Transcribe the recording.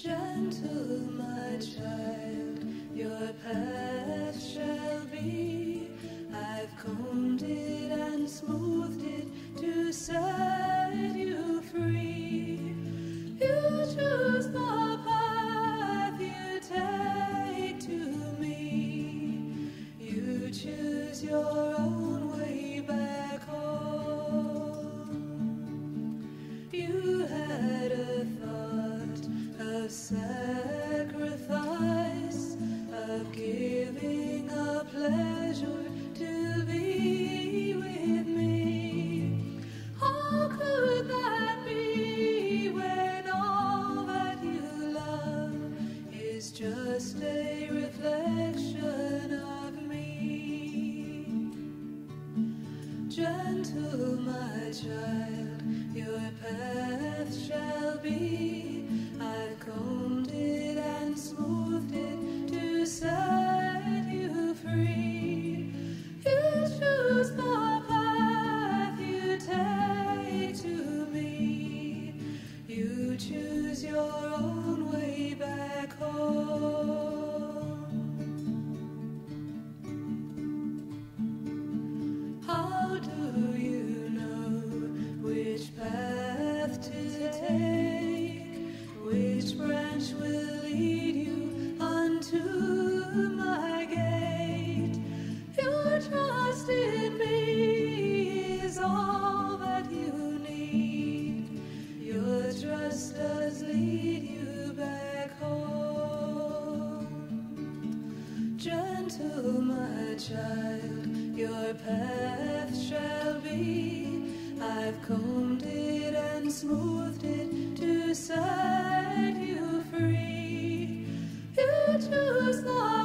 Gentle, my child, your path shall be. I've combed it and smoothed it to set you free. You choose the path you take to me. You choose your own way back home. You had a thought of sacrifice, of giving a pleasure to be with me. How could that be when all that you love is just a reflection of me? Gentle, my child, your path shall be. I've combed it and smoothed it to set you free. You choose the path you take to me. You choose your own way back home. How do you know which path to take? Which branch will lead you unto my gate? Your trust in me is all that you need. Your trust does lead you back home. Gentle, my child, your path shall be. I've combed it and smoothed it to set you free. You choose the